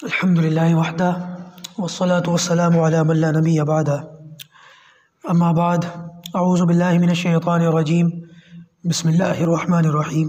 الحمد للہ وحدہ والصلاة والسلام علی من لا نبی بعدہ اما بعد اعوذ باللہ من الشیطان الرجیم بسم اللہ الرحمن الرحیم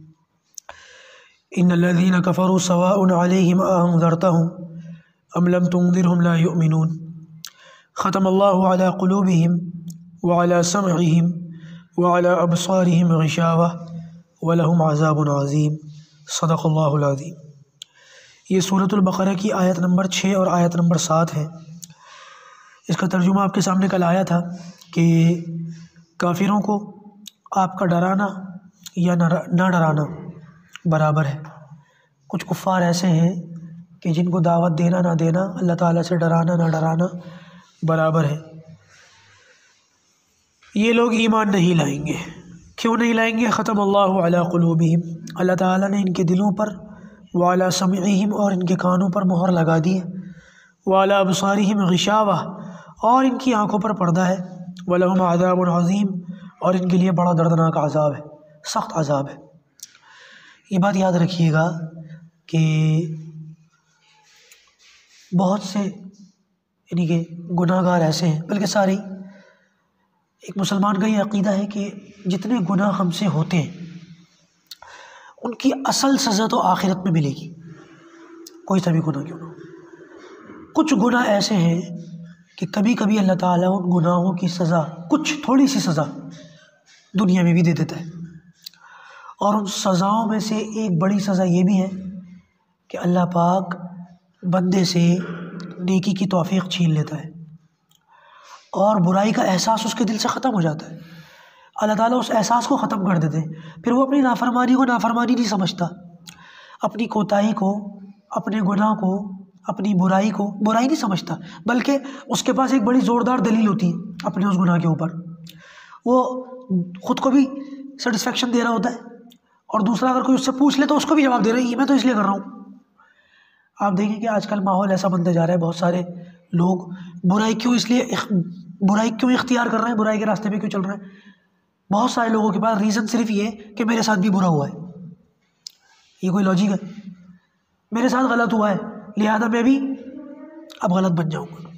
ان الذین کفروا سواء علیہم انذرتهم ام لم تنذرهم لا یؤمنون ختم اللہ علی قلوبہم وعلی سمعہم وعلی ابصارہم غشاوہ ولہم عذاب عظیم صدق اللہ العظیم۔ یہ سورۃ البقرہ کی آیت نمبر 6 اور آیت نمبر 7 ہے۔ اس کا ترجمہ آپ کے سامنے کل آیا تھا کہ کافروں کو آپ کا ڈرانا یا نہ ڈرانا برابر ہے۔ کچھ کفار ایسے ہیں کہ جن کو دعوت دینا نہ دینا، اللہ تعالیٰ سے ڈرانا نہ ڈرانا برابر ہے۔ یہ لوگ ایمان نہیں لائیں گے۔ کیوں نہیں لائیں گے؟ ختم اللہ علی قلوبہم، اللہ تعالیٰ نے ان کے دلوں پر، وعلی سمعہم اور ان کے کانوں پر مہر لگا دی ہے، وعلی ابصارہم غشاوہ اور ان کی آنکھوں پر پردہ ہے، ولہم عذاب عظیم اور ان کے لیے بڑا دردناک عذاب ہے، سخت عذاب ہے۔ یہ بات یاد رکھیے گا کہ بہت سے یعنی کہ گناہ گار ایسے ہیں، بلکہ سارے، ایک مسلمان کا یہ عقیدہ ہے کہ جتنے گناہ ہم سے ہوتے ہیں ان کی اصل سزا تو آخرت میں ملے گی، کوئی سا بھی گناہ کیوں نہ ہو۔ کچھ گناہ ایسے ہیں کہ کبھی کبھی اللہ تعالیٰ ان گناہوں کی سزا، کچھ تھوڑی سی سزا دنیا میں بھی دے دیتا ہے، اور ان سزاؤں میں سے ایک بڑی سزا یہ بھی ہے کہ اللہ پاک بندے سے نیکی کی توفیق چھین لیتا ہے اور برائی کا احساس اس کے دل سے ختم ہو جاتا ہے۔ اللہ تعالیٰ اس احساس کو ختم کر دیتے ہیں، پھر وہ اپنی نافرمانی کو نافرمانی نہیں سمجھتا، اپنی کوتاہی کو، اپنے گناہ کو، اپنی برائی کو برائی نہیں سمجھتا، بلکہ اس کے پاس ایک بڑی زوردار دلیل ہوتی ہے اپنے اس گناہ کے اوپر۔ وہ خود کو بھی سیٹسفیکشن دے رہا ہوتا ہے اور دوسرا اگر کوئی اس سے پوچھ لے تو اس کو بھی جواب دے رہا ہے، یہ میں تو اس لیے کر رہا ہوں۔ آپ دیکھیں کہ آج کل ماحول ایسا بنتا جا رہا ہے، بہت سارے لوگ برائی کیوں اختیار کر رہے ہیں، برائی کے راستے پہ کیوں چل رہے ہیں؟ بہت سارے لوگوں کے پاس ریزن صرف یہ ہے کہ میرے ساتھ بھی برا ہوا ہے۔ یہ کوئی لاجک ہے؟ میرے ساتھ غلط ہوا ہے لہذا میں بھی اب غلط بن جاؤں گا۔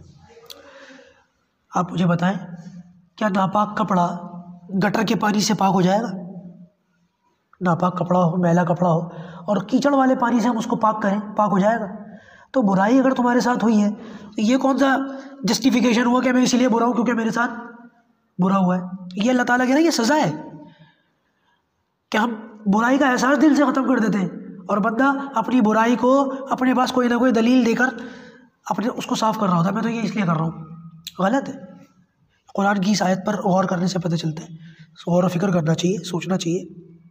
آپ مجھے بتائیں، کیا ناپاک کپڑا گٹر کے پانی سے پاک ہو جائے گا؟ ناپاک کپڑا ہو، میلا کپڑا ہو اور کیچڑ والے پانی سے ہم اس کو پاک کریں، پاک ہو جائے گا؟ تو برائی اگر تمہارے ساتھ ہوئی ہے تو یہ کون سا جسٹیفیکیشن ہوا کہ میں اسی لیے برا ہوں کیونکہ میرے ساتھ برا ہوا ہے؟ یہ اللہ تعالیٰ کہہ رہا ہے یہ سزا ہے کہ ہم برائی کا احساس دل سے ختم کر دیتے ہیں اور بندہ اپنی برائی کو اپنے پاس کوئی نہ کوئی دلیل دے کر اس کو صاف کر رہا ہوتا ہے، میں تو یہ اس لیے کر رہا ہوں۔ غلط ہے۔ قرآن کی اس آیت پر غور کرنے سے پتہ چلتا ہے، غور و فکر کرنا چاہیے، سوچنا چاہیے۔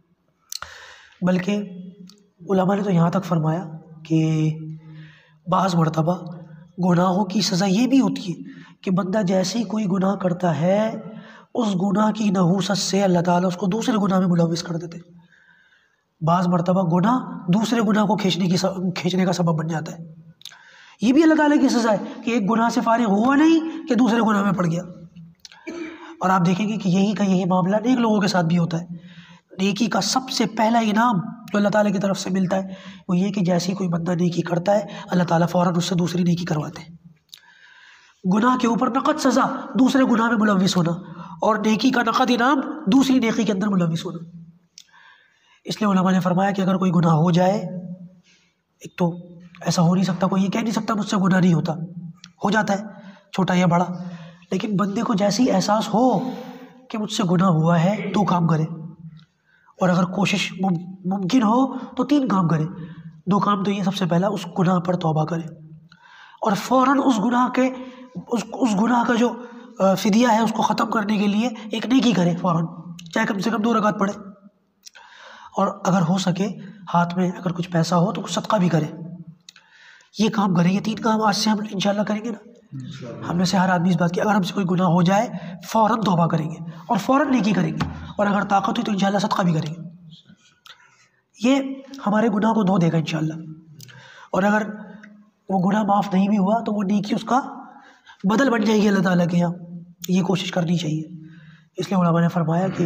بلکہ علماء نے تو یہاں تک فرمایا کہ بعض مرتبہ گناہوں کی سزا یہ بھی ہوتی ہے کہ بندہ جیسے ہی کوئی گناہ کرتا ہے اس گناہ کی نحوست سے اللہ تعالیٰ اس کو دوسرے گناہ میں ملوث کر دیتے ہیں۔ بعض مرتبہ گناہ دوسرے گناہ کو کھینچنے کا سبب بن جاتا ہے۔ یہ بھی اللہ تعالیٰ کی سزا ہے کہ ایک گناہ سے فارغ ہوا نہیں کہ دوسرے گناہ میں پڑ گیا۔ اور آپ دیکھیں گے کہ یہی معاملہ نیک لوگوں کے ساتھ بھی ہوتا ہے۔ نیکی کا سب سے پہلا انعام جو اللہ تعالیٰ کی طرف سے ملتا ہے وہ یہ کہ جیسے ہی کوئی بندہ نیکی کرتا ہے اللہ تعالیٰ فوراً اس سے دوسری نیکی کرواتے ہیں۔ گناہ کے اوپر نقد سزا دوسرے گناہ میں ملوث ہونا اور نیکی کا نقد انعام دوسری نیکی کے اندر ملوث ہونا۔ اس لیے علماء نے فرمایا کہ اگر کوئی گناہ ہو جائے، ایک تو ایسا ہو نہیں سکتا، کوئی یہ کہہ نہیں سکتا مجھ سے گناہ نہیں ہوتا، ہو جاتا ہے چھوٹا یا بڑا، لیکن بندے کو جیسے ہی احساس ہو کہ مجھ سے گناہ ہوا ہے تو کام کرے، اور اگر کوشش ممکن ہو تو 3 کام کرے۔ 2 کام تو یہ، سب سے پہلا اس گناہ پر توبہ کرے اور فوراً اس گناہ کا جو فدیہ ہے اس کو ختم کرنے کے لیے ایک نیکی کرے فوراً، چاہے کم سے کم 2 رکعت پڑھے، اور اگر ہو سکے ہاتھ میں اگر کچھ پیسہ ہو تو کچھ صدقہ بھی کرے۔ یہ کام کریں، یہ 3 کام آج سے ہم انشاءاللہ کریں گے نا۔ ہم میں سے ہر آدمی اس بات کی، اگر ہم سے کوئی گناہ ہو جائے فوراً توبہ کریں گے اور فوراً نیکی کریں گے، اور اگر طاقت ہوئی تو انشاءاللہ صدقہ بھی کریں گے۔ یہ ہمارے گناہ کو دھو دے گا انشاءاللہ، اور اگر وہ گناہ معاف نہیں بھی ہوا تو وہ نیکی اس کا بدل بن جائے گی اللہ تعالیٰ کے یہاں۔ یہ کوشش کرنی چاہیے۔ اس لیے علماء نے فرمایا کہ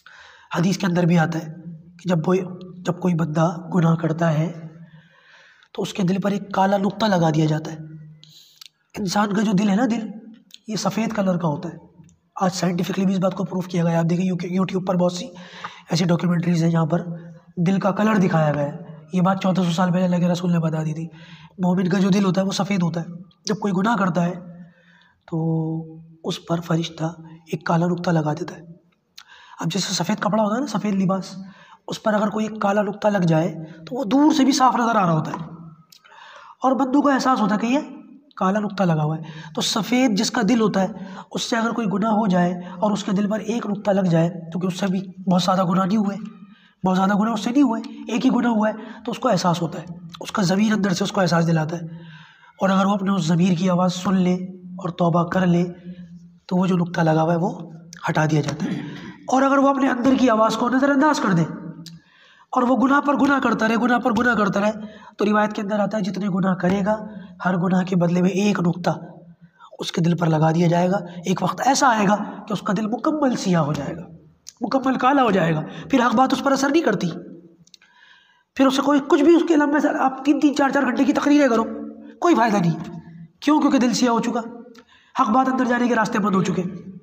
حدیث کے اندر بھی آتا ہے کہ جب کوئی بندہ گناہ کرتا ہے تو اس کے دل پر ایک کالا نقطہ لگا دیا جاتا ہے۔ انسان کا جو دل ہے نا، دل یہ سفید کلر کا ہوتا ہے۔ آج سائنٹیفکلی بھی اس بات کو پروف کیا گیا ہے۔ آپ دیکھیں یوٹیوب پر بہت سی ایسی ڈاکیومنٹریز ہیں جہاں پر دل کا کلر دکھایا گیا ہے۔ یہ بات 1400 سال پہلے اللہ کے رسول نے بتا دی تھی۔ مومن کا جو دل ہوتا ہے وہ سفید ہوتا ہے۔ جب کوئی گناہ کرتا ہے تو اس پر فرشتہ ایک کالا نقطہ لگا دیتا ہے۔ اب جیسے سفید کپڑا ہوتا ہے نا، سفید لباس، اس پر اگر کوئی ایک کالا نقطہ لگ جائے تو وہ دور سے بھی صاف نظر آ رہا ہوتا ہے، اور بندوں کو احساس ہوتا ہے کہ یہ کالا نقطہ لگا ہوا ہے۔ تو سفید جس کا دل ہوتا ہے، اس سے اگر کوئی گناہ ہو جائے اور اس کے دل پر ایک نقطہ لگ جائے، کیونکہ اس سے بھی بہت زیادہ گناہ نہیں ہوئے، بہت زیادہ گناہ اس سے نہیں ہوئے، ایک ہی گناہ ہوا ہے، تو اس کو احساس ہوتا ہے، اس کا ضمیر اندر سے اس کو احساس دلاتا ہے، اور اگر وہ اپنے اس ضمیر کی آواز سن لے اور توبہ کر لے تو وہ جو نقطہ لگا ہوا ہے وہ ہٹا دیا جاتا ہے۔ اور اگر وہ اپنے اندر کی آواز کو نظر انداز کر دے اور وہ گناہ پر گناہ کرتا رہے، گناہ پر گناہ کرتا رہے، تو روایت کے اندر آتا ہے جتنے گناہ کرے گا ہر گناہ کے بدلے میں ایک نقطہ اس کے دل پر لگا دیا جائے گا۔ ایک وقت ایسا آئے گا کہ اس کا دل مکمل سیاہ ہو جائے گا، مکمل کالا ہو جائے گا، پھر حق بات اس پر اثر نہیں کرتی، پھر اسے کوئی کچھ بھی اس کے لمبے سے آپ 3-3 4-4 گھنٹے کی تقریریں کرو، کوئی فائدہ نہیں۔ کیوں؟ کیونکہ دل سیاہ ہو چکا، حق بات اندر جانے کے راستے بند ہو چکے۔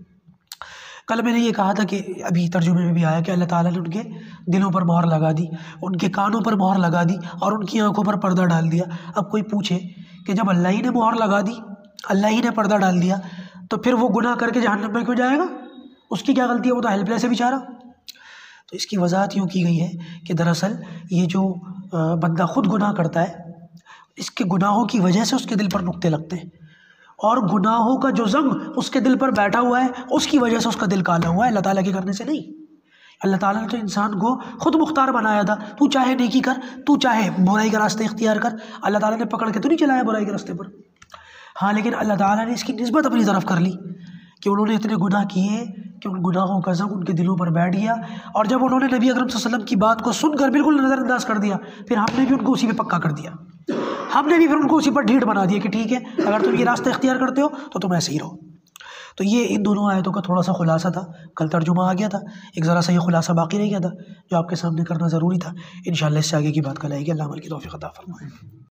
کل میں نے یہ کہا تھا کہ ابھی ترجمے میں بھی آیا کہ اللہ تعالیٰ نے ان کے دلوں پر مہر لگا دی، ان کے کانوں پر مہر لگا دی، اور ان کی آنکھوں پر پردہ ڈال دیا۔ اب کوئی پوچھے کہ جب اللہ ہی نے مہر لگا دی، اللہ ہی نے پردہ ڈال دیا، تو پھر وہ گناہ کر کے جہنم میں کیوں جائے گا؟ اس کی کیا غلطی ہے؟ وہ تو ہیلپ لیس ہے بیچارہ۔ تو اس کی وضاحت یوں کی گئی ہے کہ دراصل یہ جو بندہ خود گناہ کرتا ہے، اس کے گناہوں کی وجہ سے اس کے دل پر نقطے لگتے ہیں، اور گناہوں کا جو زنگ اس کے دل پر بیٹھا ہوا ہے اس کی وجہ سے اس کا دل کالا ہوا ہے، اللہ تعالیٰ کے کرنے سے نہیں۔ اللہ تعالیٰ نے تو انسان کو خود مختار بنایا تھا، تو چاہے نیکی کر، تو چاہے برائی کا راستہ اختیار کر، اللہ تعالیٰ نے پکڑ کے تو نہیں چلایا برائی کے راستے پر۔ ہاں، لیکن اللہ تعالیٰ نے اس کی نسبت اپنی طرف کر لی کہ انہوں نے اتنے گناہ کیے کہ ان گناہوں کا زنگ ان کے دلوں پر بیٹھ گیا، اور جب انہوں نے نبی اکرم صلی اللہ علیہ وسلم کی بات کو سن کر بالکل نظر انداز کر دیا، پھر ہم نے بھی ان کو اسی پہ پکا کر دیا، ہم نے بھی پھر ان کو اسی پر ڈھیٹ بنا دیا کہ ٹھیک ہے اگر تم یہ راستہ اختیار کرتے ہو تو تم ایسے ہی رہو۔ تو یہ ان دونوں آیتوں کا تھوڑا سا خلاصہ تھا، کل ترجمہ آ گیا تھا، ایک ذرا سا یہ خلاصہ باقی رہ گیا تھا جو آپ کے سامنے کرنا ضروری تھا۔ انشاءاللہ اس سے آگے کی بات کل آئے گی۔ اللہ عمل کی توفیق عطا فرمائے۔